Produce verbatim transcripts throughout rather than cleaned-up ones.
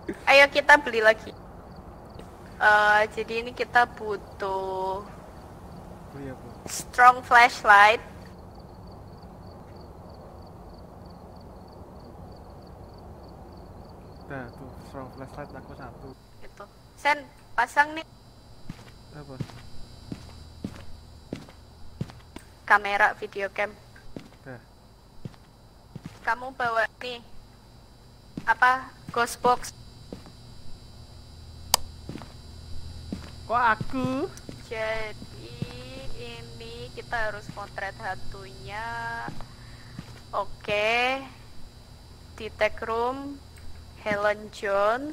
Ayo kita beli lagi. Uh, jadi ini kita butuh beli apa? Strong flashlight. Nah tuh strong flashlight aku satu. Itu. Sen pasang nih. Apa? Kamera video cam. Dah. Kamu bawa nih apa ghost box. Kok aku? Jadi ini kita harus potret hantunya. Oke. Di tag room Helen Jones.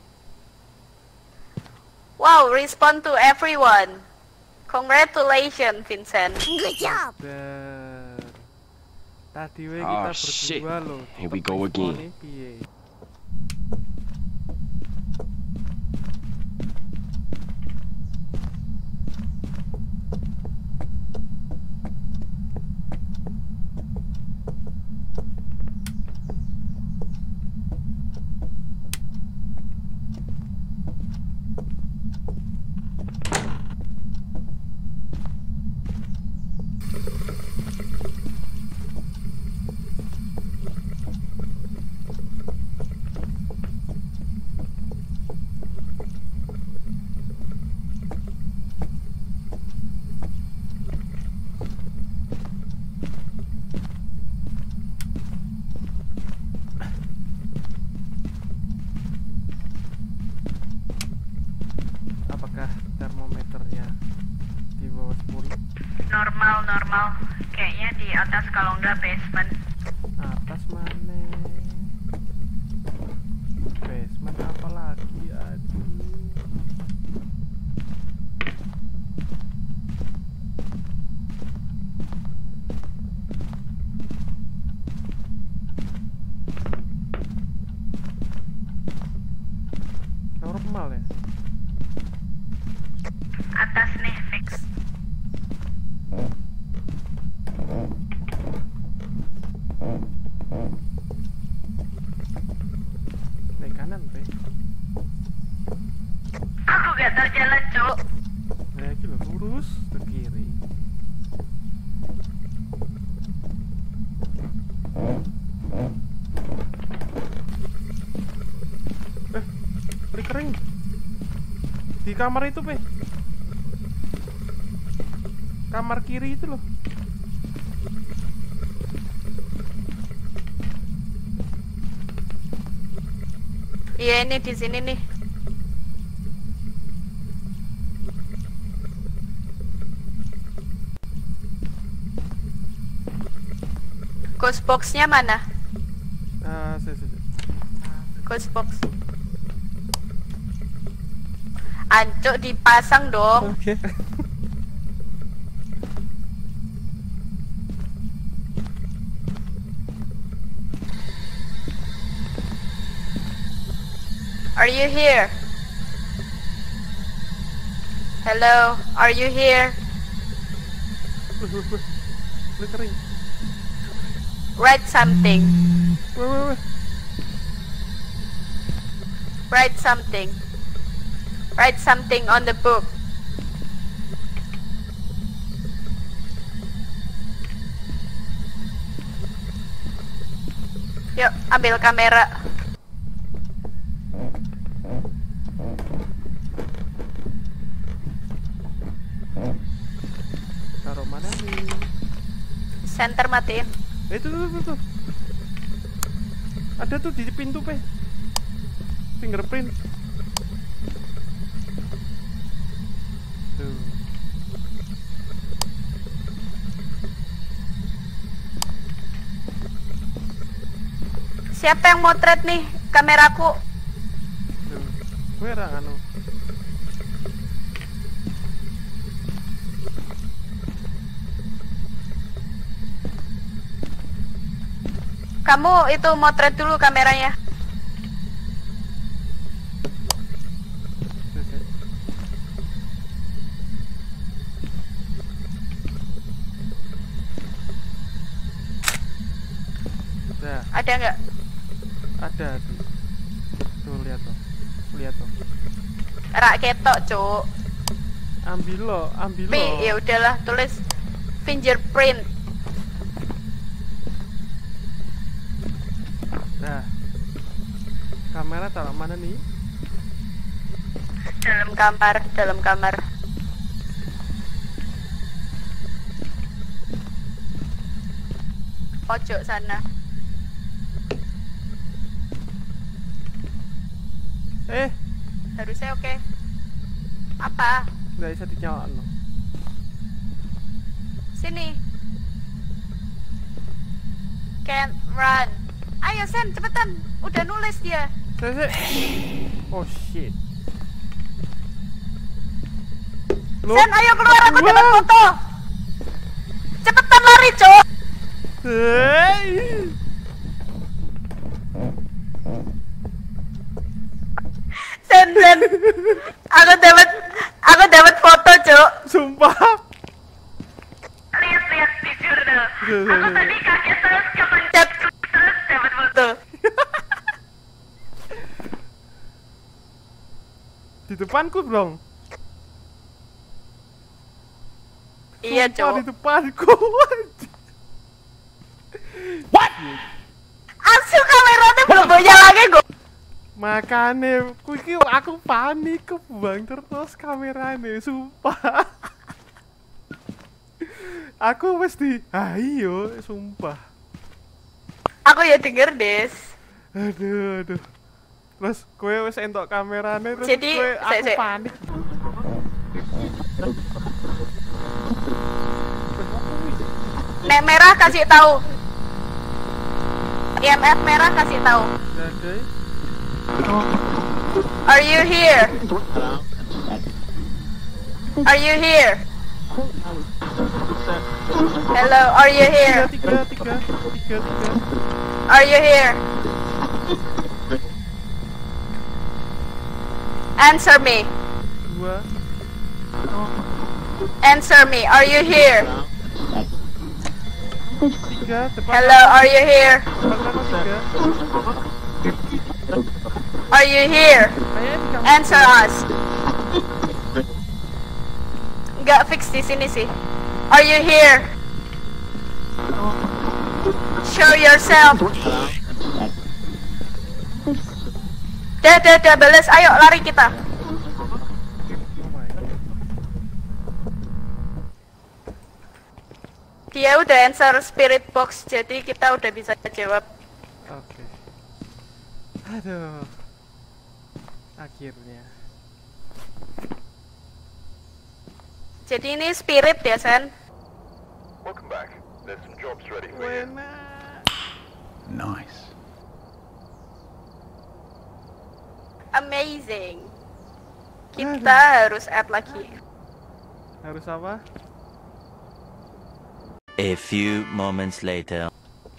Wow, respond to everyone. Congratulations, Vincent. Good job. Dan tadi we Oh, kita shit. berdua loh. Here we go again. Piye? Apakah termometernya di bawah sepuluh? Normal, normal. Kayaknya di atas kalau nggak basement. Atas mana? Basement apa lagi? Aduh. Normal ya? Atas nih, fix. Naik kanan, Pe. Aku gak tahu jalan, Cuk. Nah, iki lho lurus ke kiri. Eh, flickering. Di kamar itu, Pe. Kamar kiri itu loh. Iya, ini di sini nih. Ghost box-nya mana? Ah, saya, saya. Ghost box. Ancuk dipasang dong. Oke. Are you here? Hello, are you here? Flickering. Write something. Wait, wait, wait. Write something. Write something on the book. Yuk, ambil kamera. Taruh mana nih? Center matiin. Eh, itu tuh, tuh, tuh. Ada tuh di pintu, Pe. Fingerprint. Tuh. Siapa yang motret nih kameraku? Tuh. Gue ra anu. Kamu itu motret dulu kameranya. Tuh, tuh. Dah, Ada nggak? ada tuh. Tuh lihat lihat tuh. Lihat tuh. Rak ketok, Cuk. Ambil lo, ambil lo. Pi, ya udahlah, tulis fingerprint. Nah. Kamera taruh mana nih? Dalam kamar, dalam kamar. Pojok sana. Eh, Harusnya oke. Apa? nggak bisa dinyalain loh. Sini. Can't run. Ayo Sen, cepetan. Udah nulis dia. Saya, saya. Oh shit. Loh? Sen, ayo keluar, aku dapat Wow. foto. Cepetan lari, Cok. Hei. Sen, Sen. Aku dapat aku dapat foto, Cok. Sumpah. Lihat-lihat di jurnal. Duh, duh, Aku duh. tadi kaget terus kepencet terus dapat foto. Di depanku dong. Iya, Sumpah, di Cok. depanku. What? Asu kameranya belum punya lagi, Go. Makane, ku iki aku panik kebuang terus kamerane, sumpah. Aku mesti, ayo, sumpah. Aku ya denger, Des. Aduh, aduh. Terus kowe wis entuk kamerane terus Jadi, kowe aku sik, sik. panik. Nek merah kasih tahu. I M F merah kasih tahu. Jadi, Are you here? Are you here? Hello, are you here? tiga, tiga, tiga, tiga, tiga. Are you here? Answer me. Dua, Answer me. Are you here? tiga, depan. Hello, are you here? Depan kanan tiga. Are you here? Kayaknya di kanan. Answer us. Nggak fix di sini sih. Are you here? Show yourself. Dah, dah, dah, balas. Ayo, lari kita. Oh my God. Dia udah answer spirit box, jadi kita udah bisa jawab. Oke. Aduh. Akhirnya. Jadi ini spirit ya, Sen? Welcome back. There's some jobs ready for you. Wena. Nice. Amazing. Kita harus add lagi. Harus apa? A few moments later.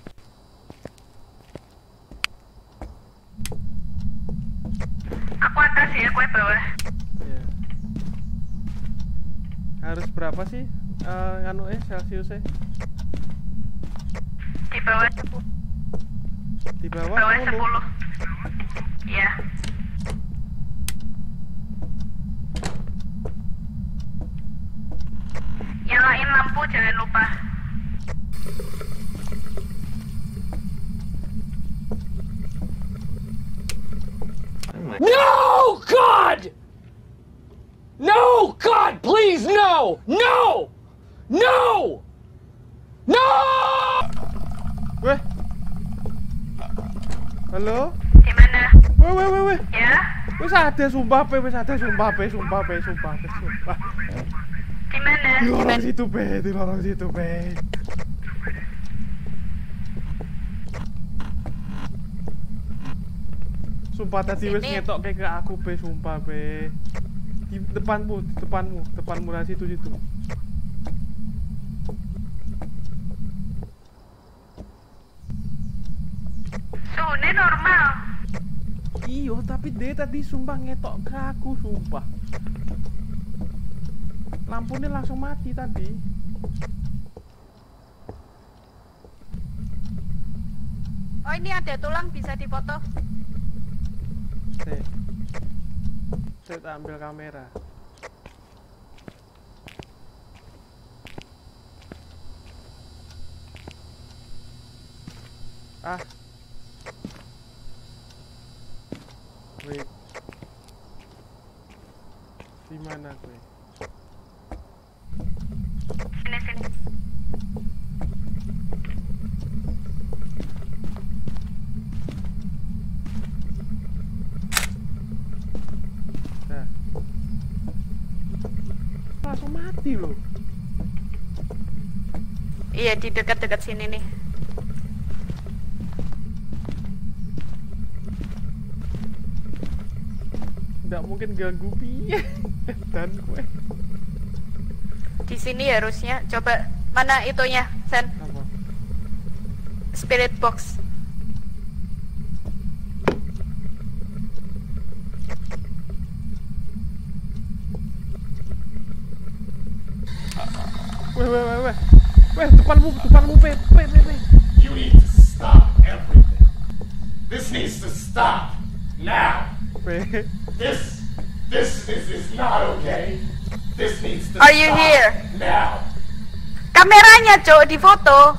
Aku atas ya, kue bawah. Iya. Harus berapa sih? Eh, anu eh Celsiusnya? Di bawah Di bawah bawah sepuluh. sepuluh. Iya. Nyalain lampu jangan lupa. No, God! No, God, please, no! No! No! No! Weh. Halo? Gimana? Weh weh weh weh. Ya? Wis ada sumpah pe, wis ada sumpah pe, sumpah pe, sumpah pe, sumpah. Gimana? Di lorong situ pe, di lorong situ pe. Sumpah tadi wis Sini. ngetok kayak ke aku pe, sumpah pe. Di depanmu, di depanmu, depanmu lah situ situ. Suhunya normal. Iyo, tapi dia tadi sumpah ngetok ke aku, sumpah. Lampunya langsung mati tadi. Oh, ini ada tulang bisa dipoto. Sik. Saya tak ambil kamera. Ah. Wait. Di mana gue? Sini sini. Nah. Langsung mati loh. Iya, di dekat-dekat sini nih. Nggak mungkin ganggu piye. Dan gue. Di sini harusnya. Coba mana itunya, Sen? Apa? Spirit box. Weh, weh, weh, weh. Weh, depanmu, depanmu, pe, pe, pe, pe. You need to stop everything. This needs to stop now. Pe. This, this, this is not okay. This needs to Are you stop here? now. Kameranya, Cok, di foto.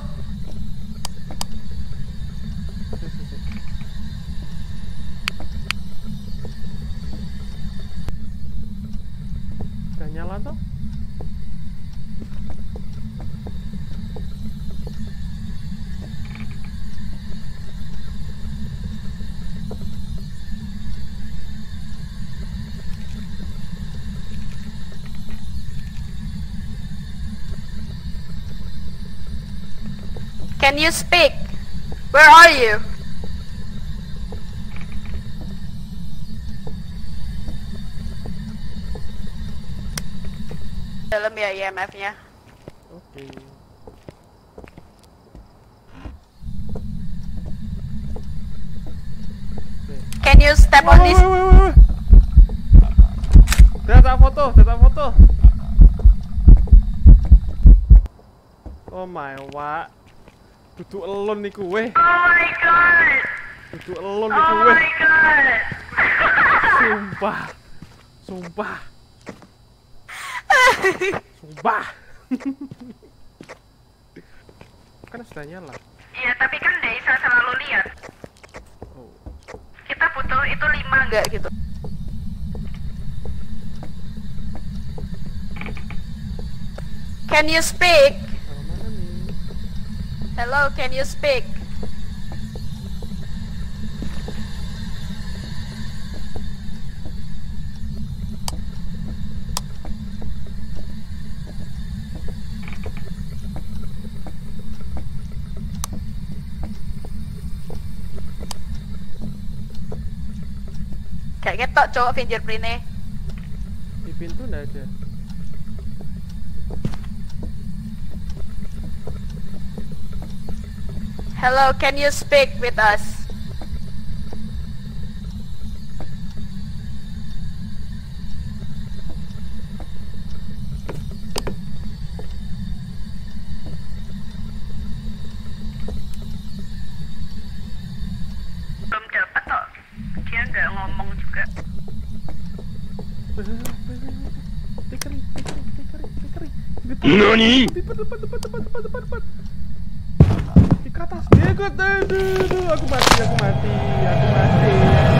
Udah nyala toh? Can you speak? Where are you? Dalam ya I M F-nya. Oke. Can you step on this? Weh, weh, weh, weh. Data foto, data foto. Oh my wa. Duduk elon niku weh. Oh my god! Duduk elon niku weh. god! Sumpah. Sumpah. Sumpah. Kan sudah nyala. Iya, tapi kan nggak bisa selalu lihat. Oh. Kita butuh itu lima nggak gitu. Can you speak? Kalau mana nih? Hello, can you speak? Kayak ketok cowok fingerprintnya. Di pintu nggak ada. Hello, can you speak with us? Belum dapat kok. Dia nggak ngomong juga. Tikering, tikering, tikering, tikering. Nani? Depan, depan, depan, depan, depan, depan, depan. Di ke atas. Dia ke atas. Aduh, aku mati, aku mati, aku mati.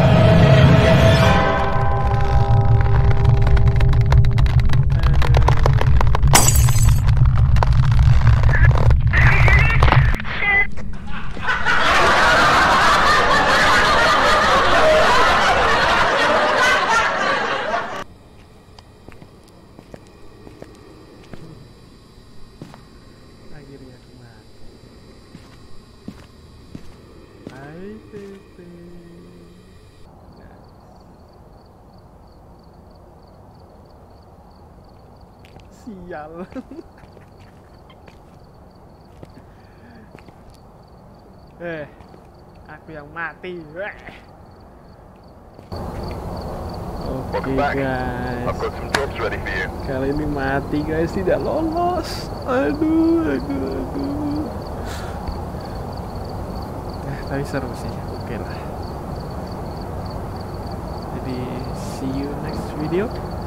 Akhirnya aku mati. Hai Pepe. Sial. Eh, aku yang mati. Oke Welcome back. guys. I've got some jobs ready for you. Kali ini mati guys, tidak lolos. Aduh, aduh, aduh. Eh, tapi seru sih, oke lah. see you next video.